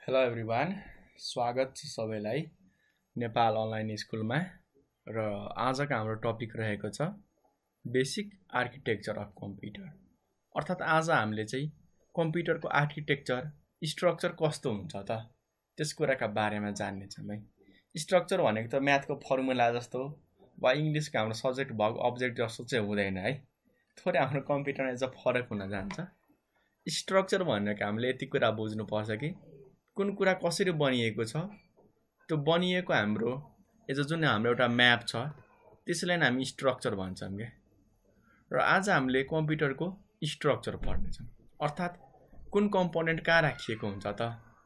Hello everyone, स्वागत छ सबैलाई नेपाल अनलाइन स्कुलमा र आजको हाम्रो टपिक रहेको छ बेसिक आर्किटेक्चर अफ कम्प्युटर। अर्थात आज हामीले चाहिँ कम्प्युटरको आर्किटेक्चर स्ट्रक्चर कस्तो हुन्छ त त्यस कुराका बारेमा जान्ने छौं है। स्ट्रक्चर भनेको त म्याथको फर्मुला जस्तो वा इंग्लिशको हाम्रो सब्जेक्ट भर्ब अब्जेक्ट जस्तो चाहिँ हुँदैन है। थोरै हाम्रो कम्प्युटरमा चाहिँ फरक हुन जान्छ। स्ट्रक्चर भनेको हामीले यति कुरा बुझ्नु पर्छ कि कुन कुरा कसरी बनिएको छ, त्यो बनिएको हाम्रो जुन हाम्रो एउटा म्याप छ त्यसैलाई हामी स्ट्रक्चर भन्छौं के। र आज हामीले कम्प्युटरको स्ट्रक्चर पढ्ने छौं। अर्थात कुन कम्पोनेन्ट कहाँ राखिएको हुन्छ त,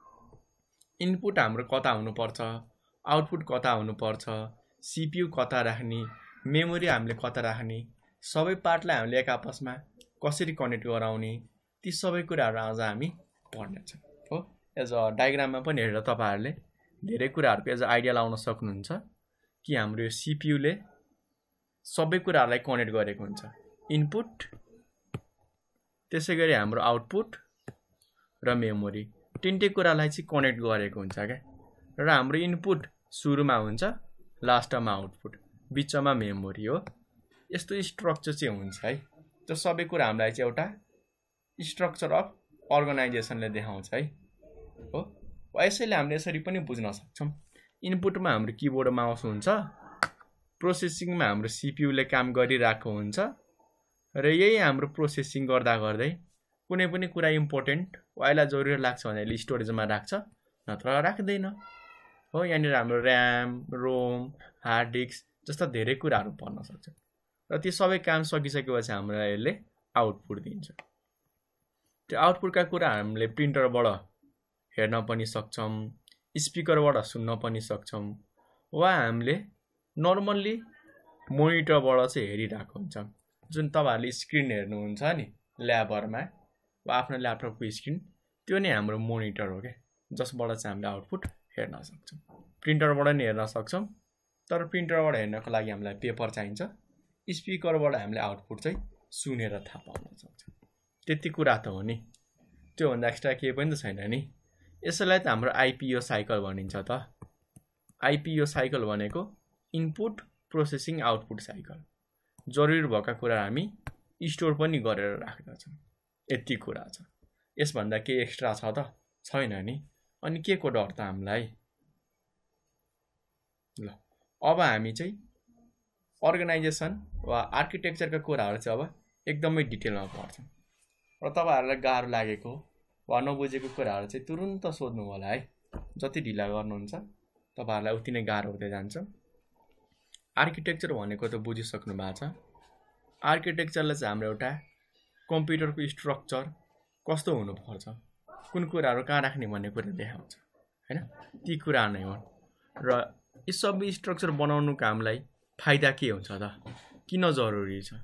इनपुट हाम्रो कता हुनुपर्छ, आउटपुट कता हुनुपर्छ, सीपीयू कता राख्ने, मेमोरी हामीले कता राख्ने, सबै पार्टलाई हामीले एक आपसमा कसरी कनेक्ट गराउने, ती सबै कुराहरू आज हामी पढ्ने छौं हो। एज अ डायग्राममा पनि हेरेर तपाईहरुले धेरै कुराहरुको एज आइडिया लाउन सक्नुहुन्छ कि हाम्रो सीपीयू ले सबै कुराहरुलाई कनेक्ट गरेको हुन्छ। इनपुट, त्यसैगरी हाम्रो आउटपुट र मेमोरी तीनटै कुरालाई चाहिँ कनेक्ट गरेको हुन्छ के। र हाम्रो इनपुट सुरुमा हुन्छ, लास्टमा आउटपुट, बीचमा मेमोरी हो। यस्तो स्ट्रक्चर चाहिँ हुन्छ है। त्यो सबै कुरा हामीलाई चाहिँ एउटा स्ट्रक्चर अफ अर्गनाइजेसनले देखाउँछ है हो। यसैले हामीले यसरी पनि बुझ्न सक्छौं। इनपुटमा हाम्रो किबोर्ड माउस हुन्छ, प्रोसेसिङमा हाम्रो सीपीयू ले काम गरिरहेको हुन्छ र यही हाम्रो प्रोसेसिङ गर्दा गर्दै कुनै पनि कुरा इम्पोर्टेन्ट वाइला जरुरी लाग्छ भने स्टोरेजमा राख्छ, नत्र राख्दैन हो। यहाँनिर हाम्रो र्याम, रोम, हार्ड डिस्क जस्ता धेरै कुराहरू पर्न सक्छ र ती सबै काम सकिसकेपछि हामीलाई यसले आउटपुट दिन्छ। त्यो आउटपुटका कुरा हामीले प्रिन्टरबाट हेर्न पनि सक्छौं, स्पिकरबाट सुन्न पनि सक्छौं, वा हामीले नर्मल्ली मोनिटरबाट चाहिँ हेरिरहेको हुन्छौं। जुन तपाईहरुले स्क्रिन हेर्नुहुन्छ नि ल्याबहरुमा वा आफ्नो ल्यापटपको स्क्रिन, त्यो नै हाम्रो मोनिटर हो के, जसबाट चाहिँ हामीले आउटपुट हेर्न सक्छौं। प्रिन्टरबाट नि हेर्न सक्छौं, तर प्रिन्टरबाट हेर्नको लागि हामीलाई पेपर चाहिन्छ। स्पिकरबाट हामीले आउटपुट चाहिँ सुनेर थाहा पाउन सक्छौं। त्यति कुरा त हो नि, त्यो भन्दा एक्स्ट्रा केही पनि त छैन नि। यसैलाई त हाम्रो आईपीओ साइकल भनिन्छ त। आईपीओ साइकल भनेको इनपुट प्रोसेसिङ आउटपुट साइकल। जरुरी भएका कुरा हामी स्टोर पनि गरेर राख्दछौं। यति कुरा छ। यसभन्दा केही एक्स्ट्रा छ त छैन नि। अनि के को डर त हामीलाई। ल अब हामी चाहिँ अर्गनाइजेसन वा आर्किटेक्चरका कुराहरू चाहिँ अब एकदमै डिटेलमा पढ्छौं। र तपाईहरुलाई गाह्रो लागेको वा नबुझेको कुराहरू चाहिँ तुरुन्त सोध्नु होला है। जति ढिला गर्नुहुन्छ तपाईहरुलाई उति नै गाह्रो हुँदै जान्छ। आर्किटेक्चर भनेको त बुझिसक्नु भएको छ। आर्किटेक्चरले चाहिँ हाम्रो एउटा कम्प्युटरको स्ट्रक्चर कस्तो हुनुपर्छ, कुन कुराहरू कहाँ राख्ने भन्ने कुरा देखाउँछ हैन। ती कुरा नै हो। र यी सबै स्ट्रक्चर बनाउनुको हामीलाई फाइदा के हुन्छ त, किन जरुरी छ?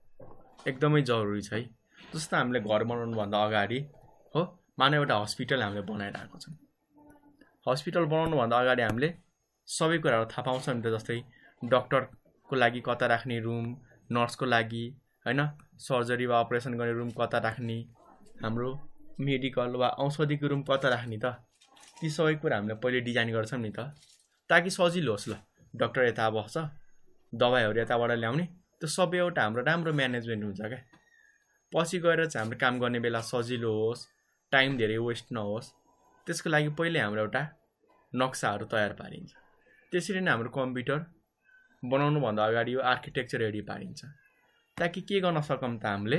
एकदमै जरुरी छ है। जस्तो हामीले घर बनाउनु भन्दा अगाडि हो, मानव एउटा हस्पिटल हामीले बनाइरहेको छौं। हस्पिटल बनाउनु भन्दा अगाडि हामीले सबै कुराहरू थाहा पाउँछौं नि त। जस्तै डाक्टरको लागि कता राख्ने रुम, नर्सको लागि हैन, सर्जरी वा अपरेसन गर्ने रुम कता राख्ने, हाम्रो मेडिकल वा औषधिको रुम कता राख्ने त, ती सबै कुरा हामीले पहिले डिजाइन गर्छौं नि त, ताकि सजिलो होस्। ल डाक्टर यता बस्छ, दबाईहरू यताबाट ल्याउने, त्यो सबै एउटा हाम्रो राम्रो म्यानेजमेन्ट हुन्छ क्या। पछि गएर चाहिँ हाम्रो काम गर्ने बेला सजिलो होस्, टाइम धेरै वेस्ट नहोस्, त्यसको लागि पहिले हाम्रो एउटा नक्साहरू तयार पारिन्छ। त्यसरी नै हाम्रो कम्प्युटर बनाउनु भन्दा अगाडि यो आर्किटेक्चर रेडी पारिन्छ, ताकि के गर्न सकौं त हामीले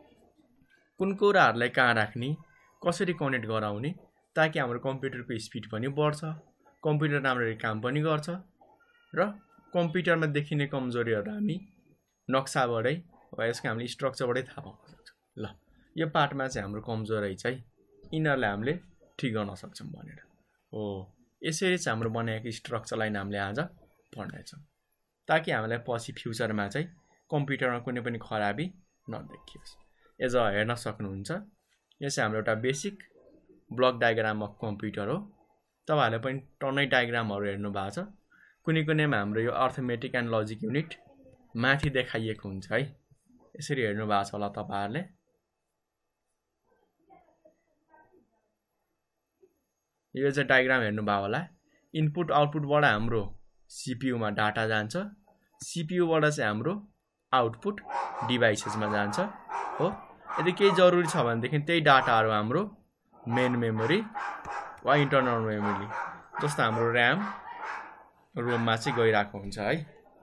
कुन कुराहरूलाई कहाँ राख्ने, कसरी कनेक्ट गराउने, ताकि हाम्रो कम्प्युटरको स्पिड पनि बढ्छ, कम्प्युटर राम्ररी काम पनि गर्छ र कम्प्युटरमा देखिने कमजोरीहरू हामी नक्साबाटै वा यसको हामीले स्ट्रक्चरबाटै थाहा पाउन सक्छौं। ल यो पार्टमा चाहिँ हाम्रो कमजोरी चाहिँ यिनीहरूलाई हामीले ठिक गर्न सक्छौं भनेर हो। यसरी चाहिँ हाम्रो बनाएको स्ट्रक्चरलाई हामीले आज पढ्नेछौं, ताकि हामीलाई पछि फ्युचरमा चाहिँ कम्प्युटरमा कुनै पनि खराबी नदेखियोस्। एज हेर्न सक्नुहुन्छ, यो चाहिँ हाम्रो एउटा basic block diagram of computer हो। तपाईहरुले पनि टन्नै डायग्रामहरू हेर्नु भएको छ। कुनै कुनैमा हाम्रो यो अर्थमेटिक एन्ड लजिक युनिट माथि देखाइएको हुन्छ है। यसरी हेर्नु भएको छ होला तपाईहरुले। यो चाहिँ डायग्राम हेर्नुभयो होला। इनपुट आउटपुटबाट हाम्रो CPU मा डाटा जान्छ, CPU बाट चाहिँ हाम्रो आउटपुट डिभाइसेसमा जान्छ हो। यदि केही जरुरी छ भनेदेखि त्यही डाटाहरु हाम्रो मेन मेमोरी वा इन्टरनल मेमोरी जस्तो हाम्रो र्याम रोममा चाहिँ गइराको हुन्छ है।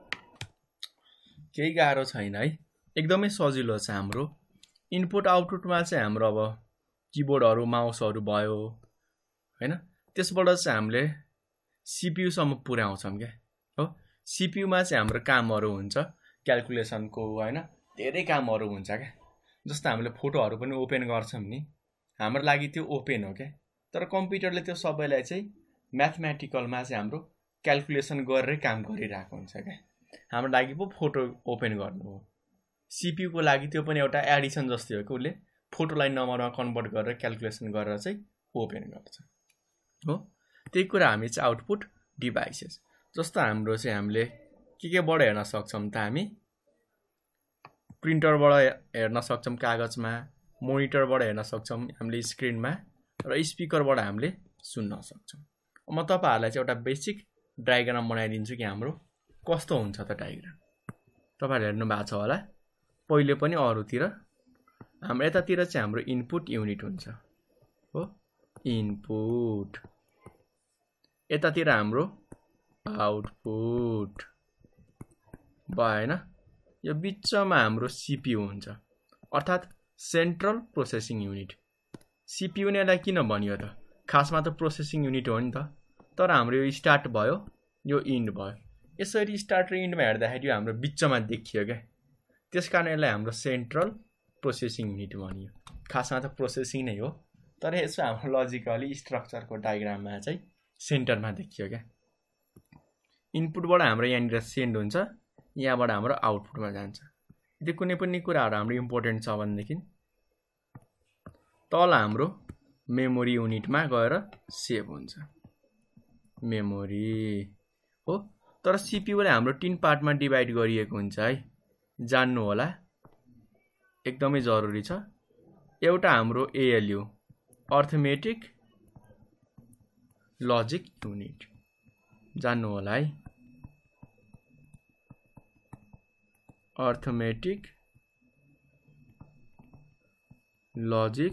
केही गाह्रो छैन है, एकदमै सजिलो छ हाम्रो। इनपुट आउटपुटमा चाहिँ हाम्रो अब किबोर्डहरु माउसहरु भयो हैन, त्यसबाट चाहिँ हामीले CPU सम्म पुर्याउँछौं के हो। CPU मा चाहिँ हाम्रो कामहरु हुन्छ क्याल्कुलेसनको हैन, धेरै कामहरु हुन्छ के। जस्तो हामीले फोटोहरु पनि ओपन गर्छौं नि, हाम्रो लागि त्यो ओपन हो के। तर कम्प्युटरले त्यो सबैलाई चाहिँ म्याथमेटिकलमा चाहिँ हाम्रो क्याल्कुलेसन गरेरै काम गरिरहेको हुन्छ के। हाम्रो लागि पो फोटो ओपन गर्नु हो, CPU को लागि त्यो पनि एउटा एडिसन जस्तै हो कि, उले फोटोलाई नम्बरमा कन्भर्ट गरेर क्याल्कुलेसन गरेर चाहिँ ओपन गर्छ हो। त्यही कुरा हामी चाहिँ आउटपुट डिभाइसेस जस्तो हाम्रो चाहिँ हामीले के बाट हेर्न सक्छौं त, हामी प्रिन्टरबाट हेर्न सक्छौं कागजमा, मोनिटरबाट हेर्न सक्छौं हामीले स्क्रिनमा, र स्पिकरबाट हामीले सुन्न सक्छौं। म तपाईहरुलाई चाहिँ एउटा बेसिक डायग्राम बनाइदिन्छु कि हाम्रो कस्तो हुन्छ त डायग्राम। तपाईहरुले हेर्नु भएको छ होला पहिले पनि अरुतिर। हाम्रो यतातिर चाहिँ हाम्रो इनपुट युनिट हुन्छ हो, इनपुट। यतातिर हाम्रो आउटपुट भएन। यो बिचमा हाम्रो CPU हुन्छ, अर्थात सेन्ट्रल प्रोसेसिङ युनिट। CPU ने यसलाई किन भनियो त, खासमा त प्रोसेसिङ युनिट हो नि त। तर हाम्रो यो स्टार्ट भयो, यो इन्ड भयो। यसरी स्टार्ट र इन्डमा हेर्दाखेरि यो हाम्रो बिचमा देखियो के, त्यसकारण यसलाई हाम्रो सेन्ट्रल प्रोसेसिङ युनिट भनियो। खासमा त प्रोसेसिङ नै हो, तर यसो हाम्रो लजिकली स्ट्रक्चरको डायग्राममा चाहिँ सेन्टरमा देखियो के। इनपुटबाट हाम्रो यहाँनिर सेन्ड हुन्छ, यहाँबाट हाम्रो आउटपुटमा जान्छ। यदि कुनै पनि कुराहरु हाम्रो इम्पोर्टेन्ट छ भनेदेखि तल हाम्रो मेमोरी युनिटमा गएर सेभ हुन्छ, मेमोरी हो। तर CPU ले हाम्रो 3 पार्टमा डिभाइड गरिएको हुन्छ है, जान्नु होला, एकदमै जरुरी छ। एउटा हाम्रो ALU अर्थमेटिक लजिक युनिट, जान्नु होला है, अर्थमेटिक लजिक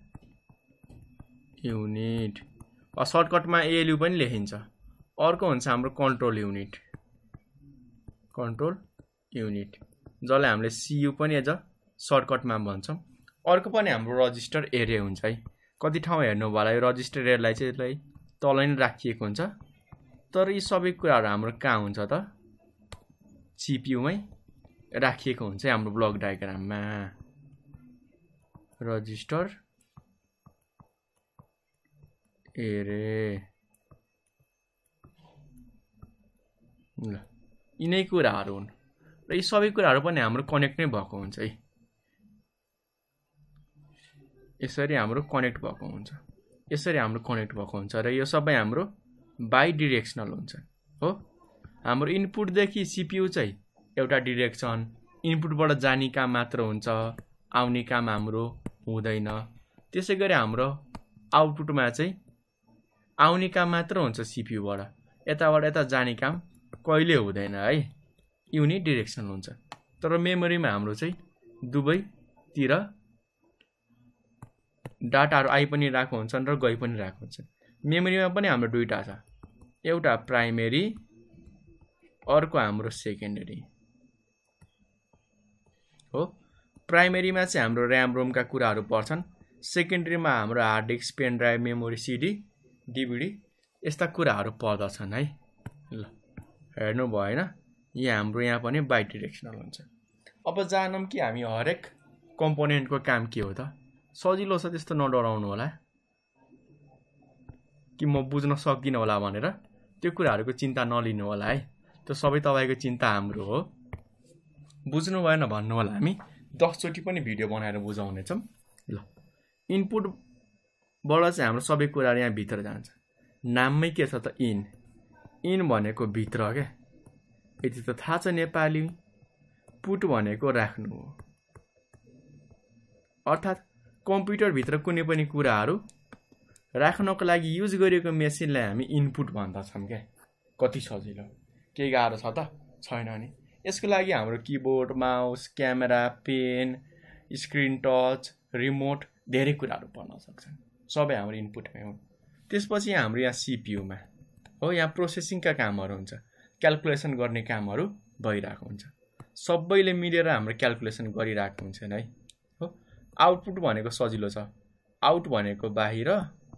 युनिट, सर्टकटमा ALU पनि लेखिन्छ। अर्को हुन्छ हाम्रो कन्ट्रोल युनिट, कन्ट्रोल युनिट जसलाई हामीले CU पनि एज सर्टकटमा भन्छौं। अर्को पनि हाम्रो रजिस्टर एरे हुन्छ है। कति ठाउँ हेर्नु होला यो रजिस्टर एरेलाई चाहिँ यसलाई तल नै राखिएको हुन्छ, तर यी सबै कुराहरु हाम्रो कहाँ हुन्छ त, CPU मै राखिएको हुन्छ हाम्रो ब्लक डायग्राममा। रजिस्टर एरे ल, यिनै कुराहरु हुन् र यी सबै कुराहरु पनि हाम्रो कनेक्ट नै भएको हुन्छ है। यसरी हाम्रो कनेक्ट भएको हुन्छ, यसरी हाम्रो कनेक्ट भएको हुन्छ र यो सबै हाम्रो बाइ डाइरेक्सनल हुन्छ हो। हाम्रो इनपुट देखि CPU चाहिँ एउटा डाइरेक्सन, इनपुटबाट जाने काम मात्र हुन्छ, आउने काम हाम्रो हुँदैन। त्यसैगरी हाम्रो आउटपुटमा चाहिँ आउने काम मात्र हुन्छ CPU बाट, यताबाट यता जाने काम कहिले हुँदैन है, युनिट डाइरेक्सन हुन्छ। तर मेमोरीमा हाम्रो चाहिँ दुवैतिर डाटाहरु आइ पनि राखेको हुन्छन् र गइ पनि राखेको हुन्छ। मेमोरीमा पनि हाम्रो दुईटा छ, एउटा प्राइमेरी, अर्को हाम्रो सेकेन्डरी हो। प्राइमेरीमा चाहिँ हाम्रो र्याम रोमका कुराहरु पर्छन्, सेकेन्डरीमा हाम्रो hard disk, pen drive, memory, CD, DVD यस्ता कुराहरु पर्दछन् है। ल हेर्नु भएन, यहाँ पनि बाइ डाइरेक्सनल हुन्छ। अब जानौं कि हामी हरेक कम्पोनेन्टको काम के हो त। सजिलो छ, त्यस्तो नडराउनु होला कि म बुझ्न सक्दिन होला भनेर त्यो कुराहरुको चिन्ता नलिनु होला है। त्यो सबै तपाईको चिन्ता हाम्रो हो। बुझ्नु भएन भन्नु होला, हामी 10 चोटी पनि भिडियो बनाएर बुझाउने छौं। ल इनपुट बाट चाहिँ हाम्रो सबै कुराहरु यहाँ भित्र जान्छ। नाममै के छ त, इन भनेको भित्र के, यति त थाहा छ नेपाली। पुट भनेको राख्नु हो, अर्थात कम्प्युटर भित्र कुनै पनि कुराहरु राख्नको लागि युज गरिएको मेसिनलाई हामी इनपुट भन्दछौँ के। कति सजिलो, केही गाह्रो छ त छैन नि। यसको लागि हाम्रो keyboard, mouse, camera, pen, screen touch, remote धेरै कुराहरू पर्न सक्छन्। सबै हाम्रो इनपुटमै हुन्। त्यसपछि हाम्रो यहाँ सीपीयूमा हो, यहाँ प्रोसेसिङका कामहरू हुन्छ, क्याल्कुलेसन गर्ने कामहरू भइरहेको हुन्छ। सबैले मिलेर हाम्रो क्याल्कुलेसन गरिरहेको हुन्छ है हो। आउटपुट भनेको सजिलो छ। आउट भनेको बाहिर,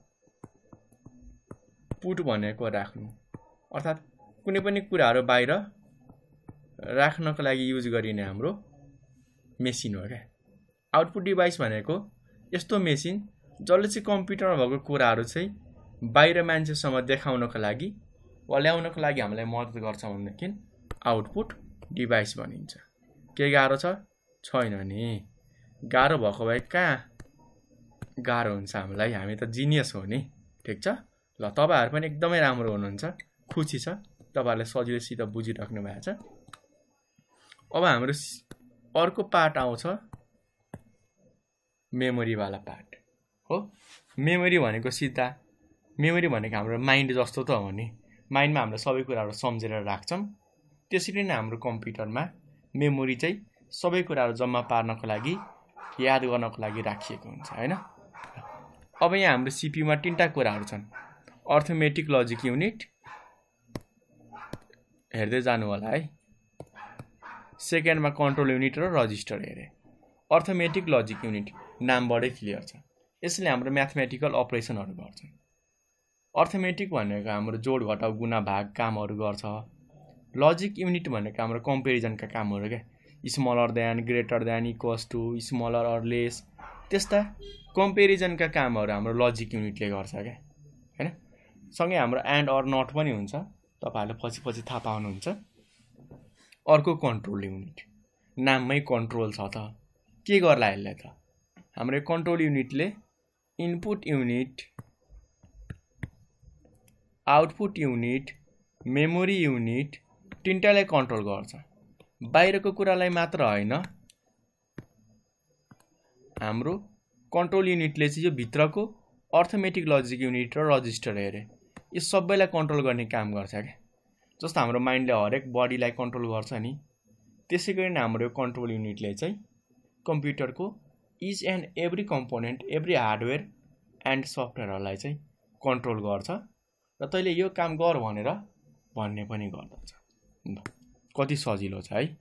पुट भनेको राख्नु, अर्थात् कुनै पनि कुराहरू बाहिर राख्नको लागि युज गरिने हाम्रो मेसिन हो क्या। आउटपुट डिभाइस भनेको यस्तो मेसिन जसले चाहिँ कम्प्युटरमा भएको कुराहरू चाहिँ बाहिर मान्छेसम्म देखाउनको लागि वा ल्याउनको लागि हामीलाई मद्दत गर्छ भनेदेखि आउटपुट डिभाइस भनिन्छ। के गाह्रो छ छैन नि। गाह्रो भएको भए कहाँ गाह्रो हुन्छ हामीलाई, हामी त जिनियस हो नि। ठिक छ ल, तपाईहरु पनि एकदमै राम्रो हुनुहुन्छ, खुसी छ तपाईहरुले सजिलैसित बुझिराख्नु भएको छ। अब हाम्रो अर्को पार्ट आउँछ मेमोरी वाला पार्ट हो। मेमोरी भनेको सिधा मेमोरी भनेको हाम्रो माइन्ड जस्तो त हो नि। माइन्डमा हामीले सबै कुराहरू सम्झेर राख्छौं, त्यसरी नै हाम्रो कम्प्युटरमा मेमोरी चाहिँ सबै कुराहरू जम्मा पार्नको लागि, याद गर्नको लागि राखिएको हुन्छ हैन। अब यहाँ हाम्रो सीपीयूमा तीनटा कुराहरू छन्, अर्थमेटिक लजिक युनिट हेर्दै जानु होला है, सेकेन्डमा कन्ट्रोल युनिट र रजिस्टर हेरे। अर्थमेटिक लजिक युनिट नामबाटै क्लियर छ, यसले हाम्रो म्याथमेटिकल अपरेसनहरू गर्छ। अर्थमेटिक भनेको हाम्रो जोड घटाउ गुणा भाग कामहरू गर्छ। लजिक युनिट भनेको हाम्रो कम्पेरिजनका कामहरू के, smaller than, greater than, equals to, smaller or less, त्यस्ता कम्पेरिजनका कामहरू हाम्रो लजिक युनिटले गर्छ के हैन। सँगै हाम्रो एन्ड अर नट पनि हुन्छ, तपाईहरुले पछि थाहा पाउनुहुन्छ। अर्को कन्ट्रोल युनिट, नाममै कन्ट्रोल छ त के गर्ला यसले त। हाम्रो कन्ट्रोल युनिटले input unit, output unit, memory unit तीनटालाई कन्ट्रोल गर्छ। बाहिरको कुरालाई मात्र हैन, हाम्रो कन्ट्रोल युनिटले चाहिँ यो भित्रको अर्थमेटिक लजिक युनिट र रजिस्टर हेरे यो सबैलाई कन्ट्रोल गर्ने काम गर्छ के। जस्तो हाम्रो माइन्डले हरेक बडीलाई कन्ट्रोल गर्छ नि, त्यसैगरी नै हाम्रो कन्ट्रोल युनिटले चाहिँ कम्प्युटरको each and every component, every hardware and सफ्टवेयरहरूलाई चाहिँ कन्ट्रोल गर्छ र तैले यो काम गर भनेर भन्ने पनि गर्दछ। कति सजिलो छ है।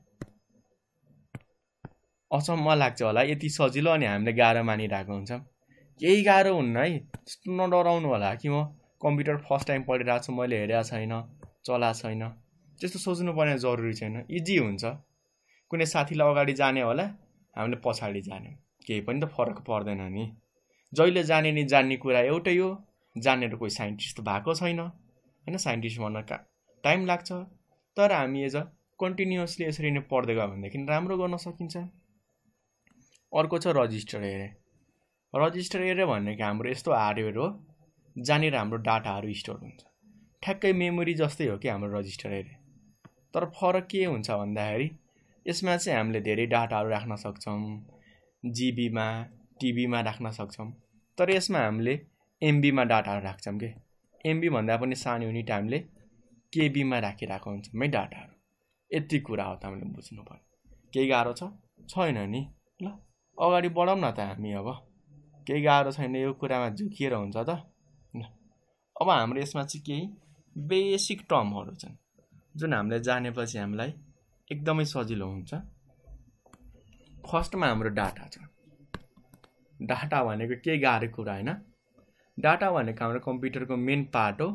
अचम्म लाग्छ होला यति सजिलो अनि हामीले गाह्रो मानिरहेको हुन्छ। केही गाह्रो हुन्न है, त्यस्तो नडराउनु होला कि म कम्प्युटर फर्स्ट टाइम पढिरहेको छु, मैले हेरेको छैन, चलाएको छैन, त्यस्तो सोच्नु पर्ने जरुरी छैन। इजी हुन्छ। कुनै साथीले अगाडि जाने होला, हामीले पछाडि जाने, केही पनि त फरक पर्दैन नि। जहिले जाने नि जान्ने कुरा एउटै हो, जानेर कोही साइन्टिस्ट भएको छैन हैन। साइन्टिस्ट बन्न टाइम लाग्छ, तर हामी एज कन्टिन्युअसली यसरी नै पढ्दै गयो भनेदेखि राम्रो गर्न सकिन्छ। अर्को छ रजिस्टर एरे। रजिस्टर एरे भनेको हाम्रो यस्तो हार्डवेयर हो जहाँनिर हाम्रो डाटाहरू स्टोर हुन्छ। ठ्याक्कै मेमोरी जस्तै हो कि हाम्रो रजिस्टर एरे, तर फरक के हुन्छ भन्दाखेरि यसमा चाहिँ हामीले धेरै डाटाहरू राख्न सक्छौँ, जीबीमा, टिबीमा राख्न सक्छौँ, तर यसमा हामीले एमबीमा डाटाहरू राख्छौँ के। एमबी भन्दा पनि सानो युनिट हामीले केबीमा राखिरहेको हुन्छौँ है डाटाहरू। यति कुरा हो त हामीले बुझ्नु पर्यो। केही गाह्रो छ छैन नि। ल अगाडि बढौँ न त हामी। अब केही गाह्रो छैन, यो कुरामा झुकिएर हुन्छ त। अब हाम्रो यसमा चाहिँ केही बेसिक टर्महरू छन् जुन हामीले जानेपछि हामीलाई एकदमै सजिलो हुन्छ। फर्स्टमा हाम्रो डाटा छ। डाटा भनेको केही गाह्रो कुरा हैन। डाटा भनेको हाम्रो कम्प्युटरको मेन पार्ट हो,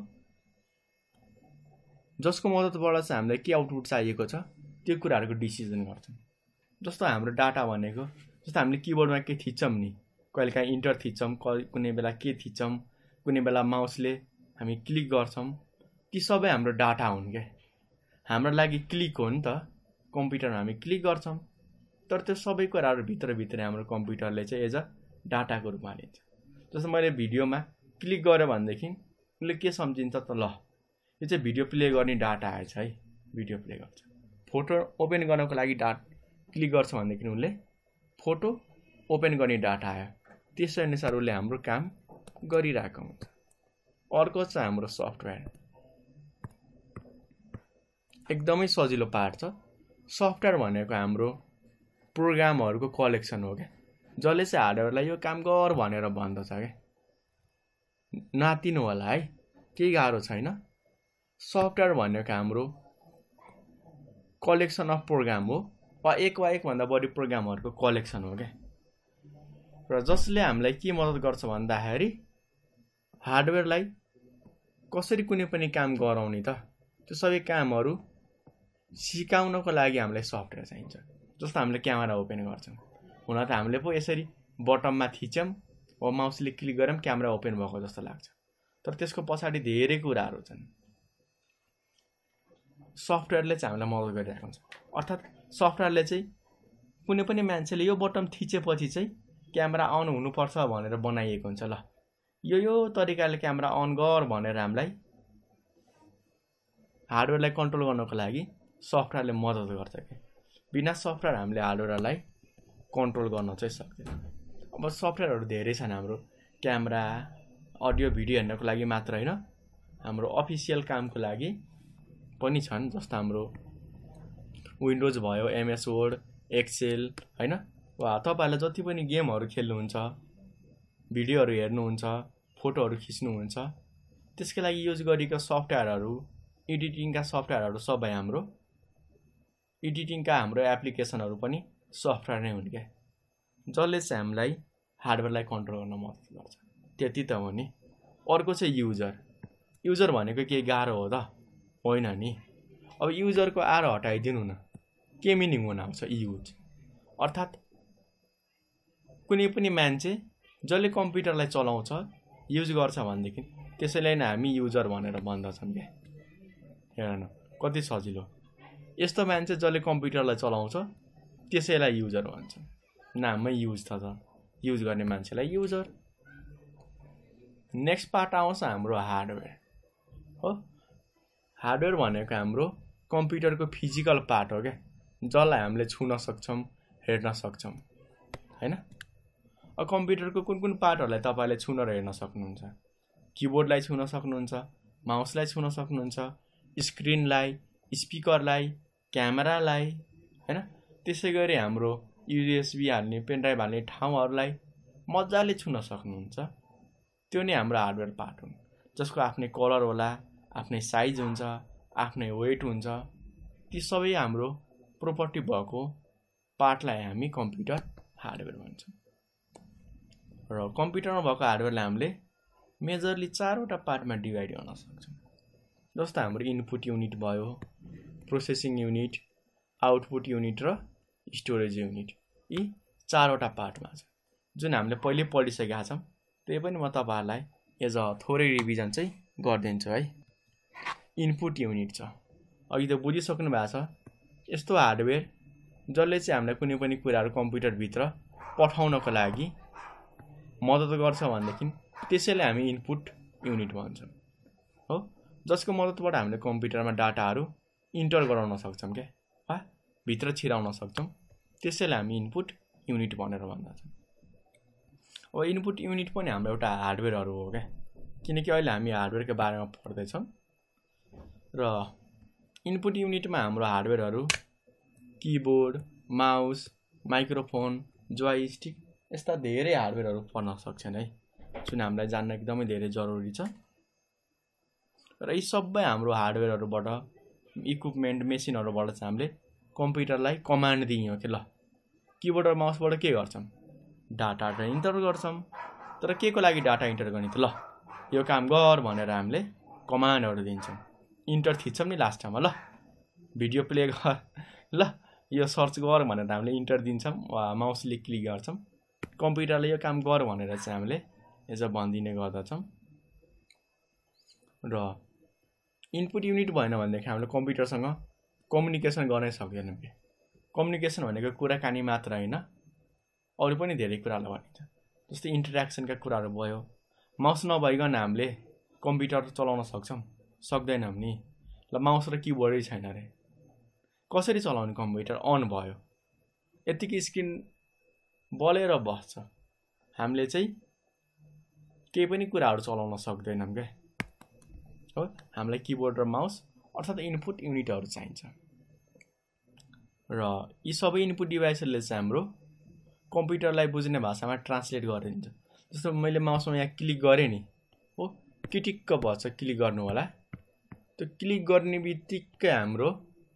जसको मद्दतबाट चाहिँ हामीलाई के आउटपुट चाहिएको छ त्यो कुराहरूको डिसिजन गर्छौँ। जस्तो हाम्रो डाटा भनेको, जस्तो हामीले किबोर्डमा के थिच्छौँ नि, कहिलेकाहीँ इन्टर थिच्छौँ, कुनै बेला के थिच्छौँ, कुनै बेला माउसले हामी क्लिक गर्छौँ, ती सबै हाम्रो डाटा हुन् क्या। हाम्रो लागि क्लिक हो नि त, कम्प्युटरमा हामी क्लिक गर्छौँ, तर त्यो सबै कुराहरू भित्र हाम्रो कम्प्युटरले चाहिँ एज अ डाटाको रूपमा लिन्छ। जस्तो मैले भिडियोमा क्लिक गरेँ भनेदेखि उसले के सम्झिन्छ त, ल यो चाहिँ भिडियो प्ले गर्ने डाटा आएछ है, भिडियो प्ले गर्छ। फोटो ओपन गर्नको लागि क्लिक गर्छ भनेदेखि उसले फोटो ओपन गर्ने डाटा आयो, त्यसै अनुसार उसले हाम्रो काम गरिरहेको हुन्छ। अर्को छ हाम्रो सफ्टवेयर। एकदमै सजिलो पार्ट छ। सफ्टवेयर भनेको हाम्रो प्रोग्रामहरुको कलेक्सन हो के, जसले चाहिँ हार्डवेयरलाई यो काम गर भनेर भन्दछ के। नातिनु होला है, केही गाह्रो छैन। सफ्टवेयर भनेको हाम्रो कलेक्सन अफ प्रोग्राम हो वा एक भन्दा बढी प्रोग्रामहरुको कलेक्सन हो के। र जसले हामीलाई के मद्दत गर्छ भन्दाखेरि हार्डवेयरलाई कसरी कुनै पनि काम गराउने त, त्यो सबै कामहरु सिकाउनको लागि हामीलाई सफ्टवेयर चाहिन्छ। जस्तो हामीले क्यामेरा ओपन गर्छौं, हुन त हामीले पो यसरी बटनमा थिच्यौं वा माउसले क्लिक गरौँ क्यामेरा ओपन भएको जस्तो लाग्छ, तर त्यसको पछाडी धेरै कुराहरु छन्। सफ्टवेयरले चाहिँ हामीलाई मद्दत गरिरहेको हुन्छ। अर्थात सफ्टवेयरले चाहिँ कुनै पनि मान्छेले यो बटन थिचेपछि चाहिँ क्यामेरा अन हुनुपर्छ भनेर बनाइएको हुन्छ। ल यो तरिकाले क्यामेरा अन गर भनेर हामीलाई हार्डवेयरलाई कन्ट्रोल गर्नको लागि सफ्टवेयरले मद्दत गर्छ के। बिना सफ्टवेयर हामीले हार्डवेयरलाई कन्ट्रोल गर्न चाहिँ सक्दैन। अब सफ्टवेयरहरु धेरै छन् हाम्रो, क्यामेरा अडियो भिडियो हेर्नको लागि मात्र हैन, हाम्रो अफिसियल कामको लागि पनि छन्। जस्तो हाम्रो विन्डोज भयो, MS वर्ड, एक्सेल हैन, वा तपाईहरुले जति पनि गेमहरु खेल्नुहुन्छ, भिडियोहरु हेर्नुहुन्छ, फोटोहरु खिच्नुहुन्छ, त्यसको लागि युज गरेका सफ्टवेयरहरु, एडिटिङका सफ्टवेयरहरु सबै हाम्रो एडिटिङका हाम्रो एप्लिकेसनहरु पनि सफ्टवेयर नै हुन् के, जसले चाहिँ हामीलाई हार्डवेयरलाई कन्ट्रोल गर्न मद्दत गर्छ। त्यति त हो नि। अर्को चाहिँ युजर भनेको के गाह्रो हो त होइन नि। अब युजरको आर हटाइदिनु न, के मिनिङ हुन आउँछ युज। अर्थात कुनै पनि मान्छे जसले कम्प्युटरलाई चलाउँछ, युज गर्छ भनेदेखि त्यसैलाई नै हामी युजर भनेर भन्दछौं के। हेर न कति सजिलो। यस्तो मान्छे जसले कम्प्युटरलाई चलाउँछ त्यसैलाई युजर भन्छ। नाममै युज छ त, युज गर्ने मान्छेलाई युजर। नेक्स्ट पार्ट आउँछ हाम्रो हार्डवेयर हो। हार्डवेयर भनेको हाम्रो कम्प्युटरको फिजिकल पार्ट हो के, जसलाई हामीले छुन सक्छौं, हेर्न सक्छौं हैन। अब कम्प्युटरको कुन पार्टहरुलाई तपाईले छुन र हेर्न सक्नुहुन्छ? किबोर्डलाई छुन सक्नुहुन्छ, माउसलाई छुन सक्नुहुन्छ, स्क्रिनलाई, स्पिकरलाई, क्यामेरालाई हैन। त्यसैगरी हाम्रो USB हाल्ने, पेन ड्राइभ हाल्ने ठाउँहरुलाई मज्जाले छुन सक्नुहुन्छ। त्यो नै हाम्रो हार्डवेयर पार्ट हुन्, जसको आफ्नै कलर होला, आफ्नै साइज हुन्छ, आफ्नै वेट हुन्छ। ती सबै हाम्रो प्रोपर्टी भएको पार्टलाई हामी कम्प्युटर हार्डवेयर भन्छौं। र कम्प्युटरमा भएको हार्डवेयरलाई हामीले मेजरली 4 वटा पार्टमा डिभाइड गर्न सक्छौं। जस्तो हाम्रो इनपुट युनिट भयो, प्रोसेसिङ युनिट, आउटपुट युनिट र स्टोरेज युनिट। यी 4 वटा पार्टमा छ, जुन हामीले पहिले पढिसकेका छौं। त्यही पनि म तपाईहरुलाई एज अ थोरै रिभिजन चाहिँ गर्दिन्छु है। इनपुट युनिट छ, अघि त बुझिसक्नु भएको छ। यस्तो हार्डवेयर जसले चाहिँ हामीलाई कुनै पनि कुराहरु कम्प्युटर भित्र पठाउनको लागि मद्दत गर्छ भनेदेखि त्यसैले हामी इनपुट युनिट भन्छौं हो। जसको मद्दतबाट हामीले कम्प्युटरमा डाटाहरु इन्टर गराउन सक्छौं के, वा भित्र छिराउन सक्छौं। त्यसैले हामी इनपुट युनिट भनेर भन्दछौं। अब इनपुट युनिट पनि हाम्रो एउटा हार्डवेयरहरु हो के, किनकि अहिले हामी हार्डवेयरको बारेमा पढ्दै छौं। र इनपुट युनिटमा हाम्रो हार्डवेयरहरु कीबोर्ड, माउस, माइक्रोफोन, जोयस्टिक यस्ता धेरै हार्डवेयरहरु पर्न सक्छन् है, जुन हामीलाई जान्न एकदमै धेरै जरुरी छ। र यी सबै हाम्रो हार्डवेयरहरुबाट, इक्विपमेन्ट, मेसिनहरुबाट चाहिँ हामीले कम्प्युटरलाई कमान्ड दियौं के। ल कीबोर्ड र माउसबाट के गर्छौं? डाटा इन्टर गर्छौं। तर के को लागि डाटा इन्टर गर्ने त? ल यो काम गर भनेर हामीले कमान्डहरु दिन्छौं। इन्टर थिच्छौं नि लास्टमा, ल भिडियो प्ले गर, ल यो सर्च गर भनेर हामीले इन्टर दिन्छौं वा माउसले क्लिक गर्छौं। कम्प्युटरले यो काम गर भनेर चाहिँ हामीले यसो भन्दिने गर्दछौं। र इनपुट युनिट भएन भनेदेखि हामीले कम्प्युटरसँग कम्युनिकेसन गर्नै सक्दैनौं के। कम्युनिकेसन भनेको कुराकानी मात्र हैन, अरु पनि धेरै कुरालाई भनिन्छ। जस्तै इन्टरेक्सनका कुराहरु भयो। माउस नभइकन हामीले कम्प्युटर चलाउन सक्छौं? सक्दैनौं नि। ल माउस र कीबोर्डै छैन रे, कसरी चलाउने कम्प्युटर? अन भयो, यतिकै स्क्रिन बलेर बस्छ। हामीले चाहिँ केही पनि कुराहरु चलाउन सक्दैनौं के हो हामीलाई किबोर्ड र माउस अर्थात इनपुट युनिटहरु चाहिन्छ र यी सबै इनपुट डिभाइसहरुले चाहिँ हाम्रो कम्प्युटरलाई बुझ्ने भाषामा ट्रान्सलेट गरिदिन्छ जस्तो मैले माउसमा यहाँ क्लिक गरे नि हो किटिक्क भन्छ क्लिक गर्नु होला त्यो क्लिक गर्ने बित्तिकै हाम्रो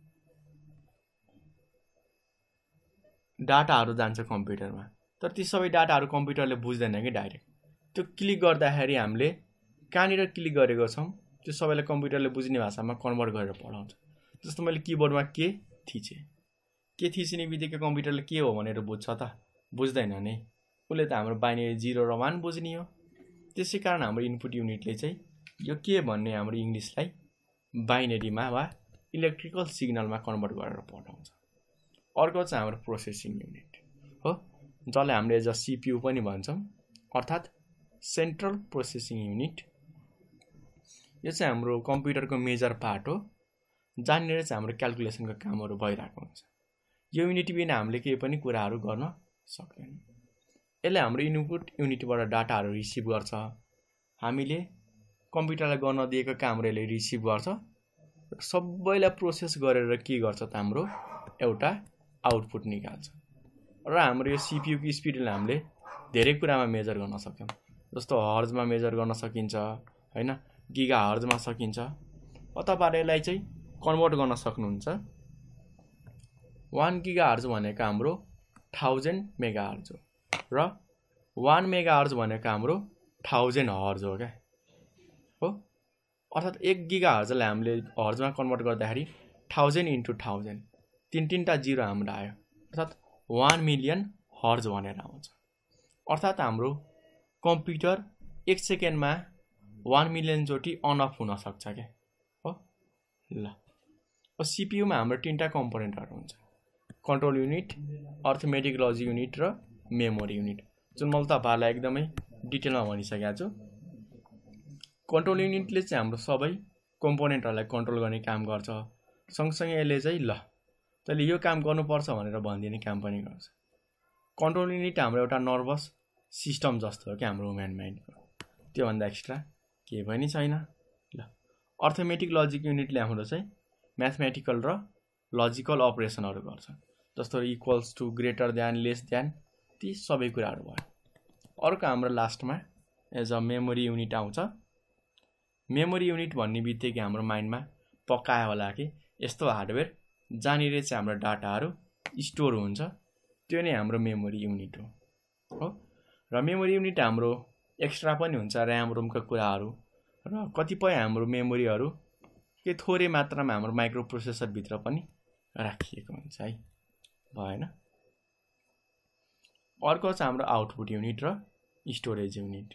डाटाहरु जान्छ कम्प्युटरमा तर ती सबै डाटाहरु कम्प्युटरले बुझ्दैन के डाइरेक्ट त्यो क्लिक गर्दाखेरि हामीले कहाँनिर क्लिक गरेको छौं त्यो सबैलाई कम्प्युटरले बुझ्ने भाषामा कन्भर्ट गरेर पढाउँछ जस्तो मैले किबोर्डमा के थिच्ने बित्तिकै कम्प्युटरले के हो भनेर बुझ्छ त बुझ्दैन नि उले त हाम्रो बाइनरी 0 र 1 बुझ्ने हो त्यसैकारण हाम्रो इनपुट युनिटले चाहिँ यो के भन्ने हाम्रो इंग्लिशलाई बाइनरीमा वा इलेक्ट्रिकल सिग्नलमा कन्भर्ट गरेर पठाउँछ अर्को चाहिँ हाम्रो प्रोसेसिङ युनिट हो जसलाई हामीले एज अ सीपीयू पनि भन्छौं अर्थात सेन्ट्रल प्रोसेसिङ युनिट यो चाहिँ हाम्रो कम्प्युटरको मेजर पार्ट हो जहाँनिर चाहिँ हाम्रो क्याल्कुलेसनको कामहरु भइरहेको हुन्छ यो युनिट बिना हामीले केही पनि कुराहरु गर्न सक्दैनौं यसले हाम्रो इनपुट युनिटबाट डाटाहरु रिसिभ गर्छ हामीले कम्प्युटरलाई गर्न दिएको कामहरु यसले रिसिभ गर्छ सबैलाई प्रोसेस गरेर के गर्छ त हाम्रो एउटा आउटपुट निकाल्छ र हाम्रो यो सीपीयू को स्पिडले हामीले धेरै कुरामा मेजर गर्न सक्छौं जस्तो हर्जमा मेजर गर्न सकिन्छ हैन गिगाहर्जमा सकिन्छ अथवा यसलाई चाहिँ कन्भर्ट गर्न सक्नुहुन्छ 1 गिगाहर्ज भनेको हाम्रो 1000 मेगाहर्ज हो र 1 मेगाहर्ज भनेको हाम्रो 1000 हर्ज हो के हो अर्थात 1 गिगाहर्जलाई हामीले हर्जमा कन्भर्ट गर्दाखेरि 1000 into 1000 तीनटा जिरो हाम्रो आयो अर्थात 1 मिलियन हर्ज भनेर आउँछ अर्थात हाम्रो कम्प्युटर 1 सेकेन्डमा 1 मिलियन चोटी अन अफ हुन सक्छ के हो ल अब सीपीयू मा हाम्रो तीनटा कम्पोनेन्टहरु हुन्छ control unit arithmetic logic unit र मेमोरी युनिट जुन मैले तपाईहरुलाई एकदमै डिटेलमा भनिसकेको छु कन्ट्रोल युनिटले चाहिँ हाम्रो सबै कम्पोनेन्टहरुलाई कन्ट्रोल गर्ने काम गर्छ सँगसँगै यसले चाहिँ ल तैले यो काम गर्नुपर्छ भनेर भनिदिने काम पनि गर्छ कन्ट्रोल युनिट हाम्रो एउटा नर्भस सिस्टम जस्तो हो के हाम्रो ह्युमन माइन्डको त्यो भन्दा एक्स्ट्रा के पनि छैन ल अर्थमेटिक लजिक युनिटले हाम्रो चाहिँ म्याथमेटिकल र लजिकल अपरेसनहरु गर्छ जस्तो equals to greater than less than ती सबै कुराहरु भयो अर्को हाम्रो लास्टमा एज अ मेमोरी युनिट आउँछ मेमोरी युनिट भन्ने बित्तिकै हाम्रो माइन्डमा पक्कायो होला कि यस्तो हार्डवेयर जहाँनिर चाहिँ हाम्रो डाटाहरु स्टोर हुन्छ त्यो नै हाम्रो मेमोरी युनिट हो र मेमोरी युनिट हाम्रो एक्स्ट्रा पनि हुन्छ र्याम रोमका कुराहरु र कतिपय हाम्रो मेमोरीहरु के थोरै मात्रामा हाम्रो माइक्रो प्रोसेसर भित्र पनि राखिएको हुन्छ है भएन अर्को चाहिँ हाम्रो आउटपुट युनिट र स्टोरेज युनिट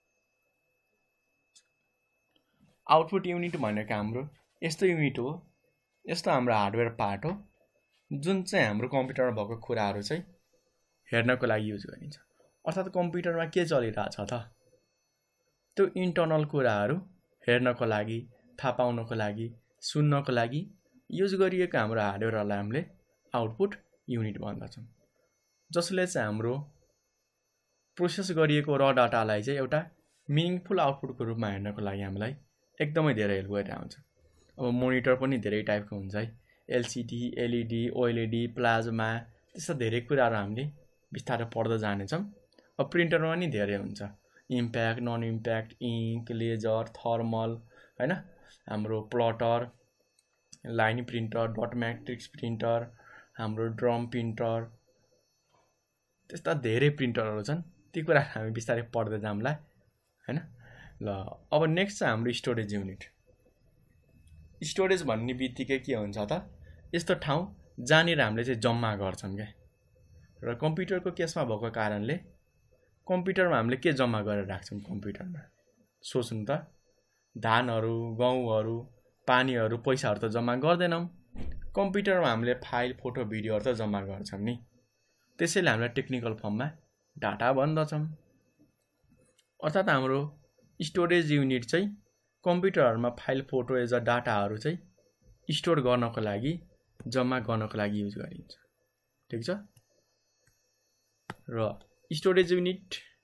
आउटपुट युनिट भनेको हाम्रो यस्तो युनिट हो यस्तो हाम्रो हार्डवेयर पार्ट हो जुन चाहिँ हाम्रो कम्प्युटरमा भएको कुराहरु चाहिँ हेर्नको लागि युज गरिन्छ अर्थात कम्प्युटरमा के चलिरहेछ त त्यो इन्टर्नल कुराहरु हेर्नको लागि थाहा पाउनको लागि सुन्नको लागि युज गरिएको हाम्रो हार्डवेयरलाई हामीले आउटपुट युनिट भन्दछौं जसले चाहिँ हाम्रो प्रोसेस गरिएको र डाटालाई चाहिँ एउटा मिनिङफुल आउटपुटको रूपमा हेर्नको लागि हामीलाई एकदमै धेरै हेल्प गरिरहेको हुन्छ अब मोनिटर पनि धेरै टाइपको हुन्छ है एलसीडी एलईडी ओएलईडी प्लाज्मा त्यस्ता धेरै कुराहरु हामीले विस्तारै पढ्दै जानेछौं अब प्रिन्टरमा पनि धेरै हुन्छ impact non impact ink laser thermal हैन हाम्रो plotter line printer dot matrix printer हाम्रो ड्रम प्रिन्टर त्यस्ता धेरै प्रिन्टरहरु छन् ती कुरा हामी विस्तारै पढ्दै जामला हैन ल अब नेक्स्ट चाहिँ हाम्रो स्टोरेज युनिट स्टोरेज भन्ने बित्तिकै के हुन्छ त यस्तो ठाउँ जहाँनिर हामीले चाहिँ जम्मा गर्छौं के र कम्प्युटरको केसमा भएको कारणले कम्प्युटरमा हामीले के जम्मा गरेर राख्छौं कम्प्युटरमा सोच्नु त धानहरु गहुँहरु पानीहरु पैसाहरु त जम्मा गर्दैनौं कम्प्युटरमा हामीले फाइल फोटो भिडियोहरु त जम्मा गर्छौं नि त्यसैले हामीले टेक्निकल फर्ममा डाटा भन्दछौं अर्थात हाम्रो स्टोरेज युनिट चाहिँ कम्प्युटरहरुमा फाइल फोटो एज अ डाटाहरु चाहिँ स्टोर गर्नको लागि जम्मा गर्नको लागि युज गरिन्छ ठीक छ र स्टोरेज युनिट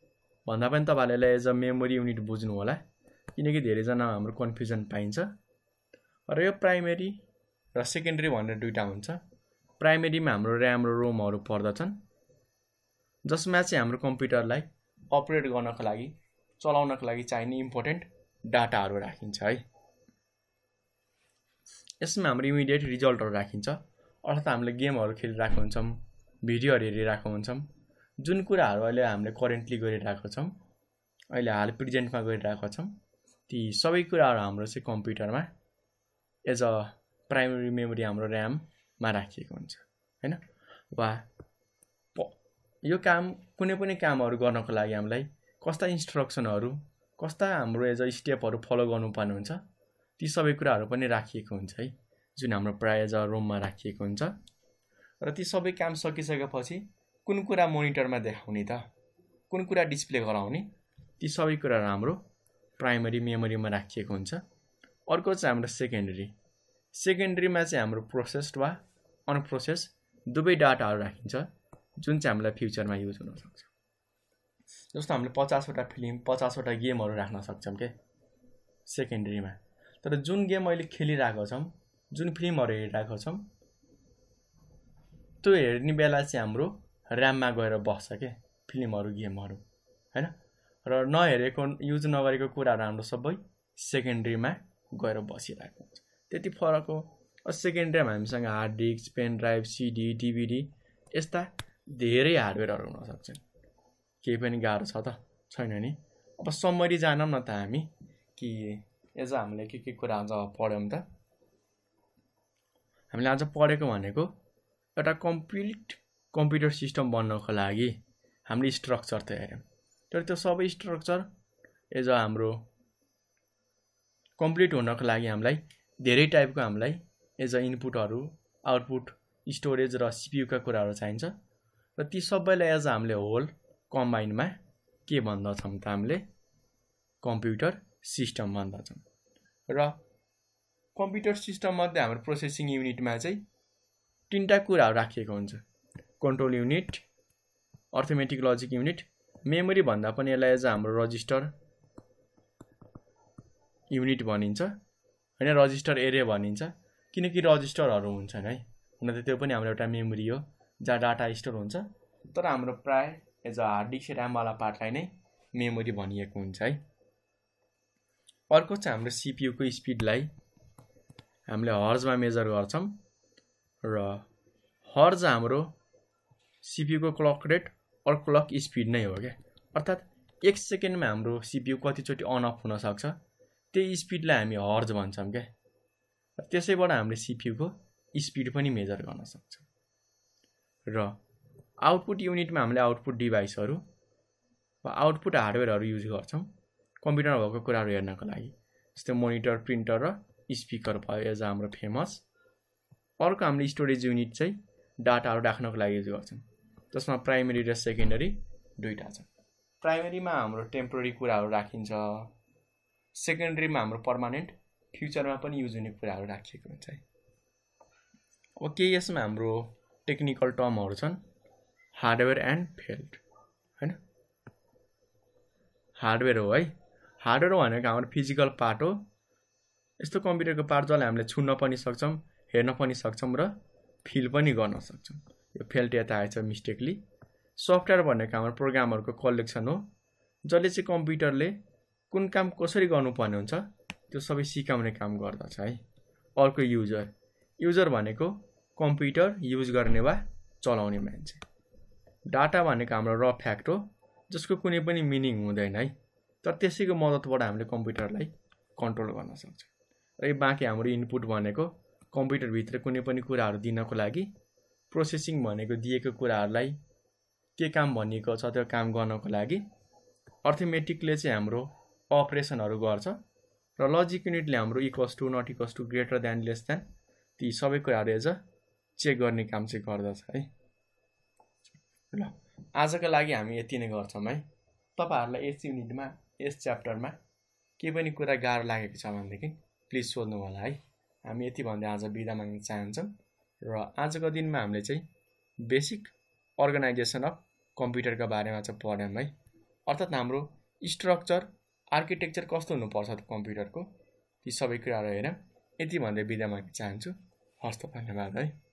भन्दा पनि तपाईहरुले एज अ मेमोरी युनिट बुझ्नु होला किनकि धेरै जना हाम्रो कन्फ्युजन पाइन्छ र यो प्राइमेरी र सेकेन्डरी भनेर दुईटा हुन्छ प्राइमेरीमा हाम्रो र्याम र रोमहरु पर्दछन् जसमा चाहिँ हाम्रो कम्प्युटरलाई अपरेट गर्नको लागि चलाउनको लागि चाहिने इम्पोर्टेन्ट डाटाहरु राखिन्छ है यसमा हाम्रो इमिडिएट रिजल्टहरु राखिन्छ अर्थात हामीले गेमहरु खेलिरहेको हुन्छौं भिडियोहरु हेरिरहेको हुन्छौं जुन कुराहरु अहिले हामीले करेन्टली गरिरहेको छौं अहिले हाल प्रेजेन्टमा गरिरहेको छौं ती सबै कुराहरु हाम्रो चाहिँ कम्प्युटरमा एज अ प्राइमेरी मेमोरी हाम्रो र्याम मा राखिएको हुन्छ हैन वा यो काम कुनै पनि कामहरु गर्नको लागि हामीलाई कस्ता इन्स्ट्रक्सनहरु कस्ता हाम्रो एज अ स्टेपहरु फलो गर्नुपर्ने हुन्छ ती सबै कुराहरु पनि राखिएको हुन्छ है जुन हाम्रो प्राय एज अ रोममा राखिएको हुन्छ र ती सबै काम सकिसकेपछि कुन कुरा मोनिटरमा देखाउने त कुन कुरा डिस्प्ले गराउने ती सबै कुराहरु हाम्रो प्राइमेरी मेमोरीमा राखिएको हुन्छ अर्को चाहिँ हाम्रो सेकेन्डरीमा चाहिँ हाम्रो प्रोसेस्ड वा अनप्रोसेस दुवै डाटाहरु राखिन्छ जुन चाहिँ हामीलाई फ्युचरमा युज हुन सक्छ जस्तो हामीले 50 वटा फिल्म 50 वटा गेमहरु राख्न सक्छौं के सेकेन्डरीमा तर जुन गेम अहिले खेलिरहेको छौं जुन फिल्महरु हेरिरहेको छौं त्यो हेर्ने बेला चाहिँ हाम्रो र्याममा गएर बस्छ के फिल्महरु गेमहरु हैन र नहेरेको युज नगरेको कुराहरु हाम्रो सबै सेकेन्डरीमा गएर बसिरहेको हुन्छ त्यति फरक हो सेकेन्डरीमा हामीसँग hard disk pen drive CD DVD यस्ता धेरै हार्डवेयरहरु हुन सक्छन् केही पनि गाह्रो छ त छैन नि अब समरी जानौं न त हामी कि एज हामीले के कुरा आज पढ्यौं त हामीले आज पढेको भनेको एउटा कम्प्लिट कम्प्युटर सिस्टम बन्नको लागि हामीले स्ट्रक्चर त हेर्यौं तर त्यो सबै स्ट्रक्चर एज हाम्रो कम्प्लिट हुनको लागि हामीलाई धेरै टाइपको हामीलाई एज इनपुटहरु आउटपुट स्टोरेज र सीपीयू का कुराहरु चाहिन्छ र ती सबैलाई एज हामीले होल कम्बाइनमा के भन्दछौं त हामीले कम्प्युटर सिस्टम भन्दछौं र कम्प्युटर सिस्टम मध्ये हाम्रो प्रोसेसिङ युनिटमा चाहिँ तीनटा कुराहरु राखिएको हुन्छ control unit arithmetic logic unit memory भन्दा पनि यसलाई एज हाम्रो रजिस्टर युनिट भनिन्छ हैन रजिस्टर एरे भनिन्छ किनकि रजिस्टरहरु हुन्छन् है हुन त त्यो पनि हाम्रो एउटा मेमोरी हो जहाँ डाटा स्टोर हुन्छ तर हाम्रो प्राय एज हार्ड डिस्क र्याम वाला पार्टलाई नै मेमोरी भनिएको हुन्छ है अर्को चाहिँ हाम्रो सीपीयू को स्पिडलाई हामीले हर्जमा मेजर गर्छौं र हर्ज हाम्रो सीपीयू को क्लक रेट और क्लक स्पिड नै हो के अर्थात 1 सेकेन्डमा हाम्रो सीपीयू कति चोटी अन अफ हुन सक्छ त्यही स्पिडलाई हामी हर्ज भन्छौं के त्यसैबाट हामीले सीपीयू को स्पिड पनि मेजर गर्न सक्छौं र आउटपुट युनिटमा हामीले आउटपुट डिभाइसहरु वा आउटपुट हार्डवेयरहरु युज गर्छौं कम्प्युटरमा भएको कुराहरु हेर्नको लागि जस्तै मोनिटर प्रिन्टर र स्पिकर भयो एज हाम्रो फेमस अर्को हामीले स्टोरेज युनिट चाहिँ डाटाहरु राख्नको लागि युज गर्छौं जसमा प्राइमेरी र सेकेन्डरी दुईटा छ प्राइमेरीमा हाम्रो टेम्पररी कुराहरु राखिन्छ सेकेन्डरीमा हाम्रो पर्मानेन्ट फ्युचरमा पनि युज हुने कुराहरु राखिएको हुन्छ है अब के यसमा हाम्रो टेक्निकल टर्महरु छन् हार्डवेयर एन्ड फिल्ड हैन हार्डवेयर हो है हार्डवेयर भनेको हाम्रो फिजिकल पार्ट हो यस्तो कम्प्युटरको पार्ट जसलाई हामीले छुन्न पनि सक्छौं हेर्न पनि सक्छौं र फिल पनि गर्न सक्छौं यो फेल्ट यता आएछ मिस्टेकली सफ्टवेयर भनेको हाम्रो प्रोग्रामहरुको कलेक्सन हो जसले चाहिँ कम्प्युटरले कुन काम कसरी गर्नुपर्ने हुन्छ त्यो सबै सिकाउने काम गर्दछ है अर्को युजर भनेको कम्प्युटर युज गर्ने वा चलाउने मान्छे डाटा भनेको हाम्रो र फ्याक्ट हो जसको कुनै पनि मिनिङ हुँदैन है तर त्यसैको मद्दतबाट हामीले कम्प्युटरलाई कन्ट्रोल गर्न सक्छौं र यो बाँकी हाम्रो इनपुट भनेको कम्प्युटर भित्र कुनै पनि कुराहरु दिनको लागि प्रोसेसिङ भनेको दिएको कुराहरुलाई के काम भनिएको छ त्यो काम गर्नको लागि अर्थमेटिकले चाहिँ हाम्रो अपरेसनहरु गर्छ र लजिक युनिटले हाम्रो equals to not equals to greater than less than ती सबै कुराहरु एज चेक गर्ने काम चाहिँ गर्दछ है ल आजको लागि हामी यति नै गर्छौं है तपाईहरुलाई यस युनिटमा यस च्याप्टरमा के पनि कुरा गाह्रो लागेको छ भनेदेखि प्लिज सोध्नु होला है हामी यति भन्दै आज बिदा माग्न चाहन्छौं र आजको दिनमा हामीले चाहिँ बेसिक अर्गनाइजेसन अफ कम्प्युटरका बारेमा चाहिँ पढ्यौं है अर्थात् हाम्रो स्ट्रक्चर आर्किटेक्चर कस्तो हुनुपर्छ त कम्प्युटरको ती सबै कुराहरू हेर। यति भन्दै बिदा माग्न चाहन्छु। हस्त धन्यवाद है।